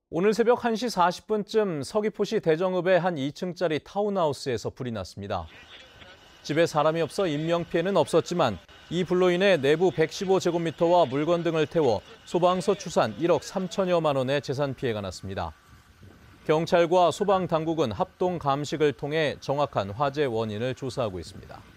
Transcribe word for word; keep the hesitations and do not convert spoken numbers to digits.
오늘 새벽 한 시 사십 분쯤 서귀포시 대정읍의 한 이 층짜리 타운하우스에서 불이 났습니다. 집에 사람이 없어 인명피해는 없었지만 이 불로 인해 내부 백십오 제곱미터와 물건 등을 태워 소방서 추산 일억 삼천여만 원의 재산 피해가 났습니다. 경찰과 소방당국은 합동 감식을 통해 정확한 화재 원인을 조사하고 있습니다.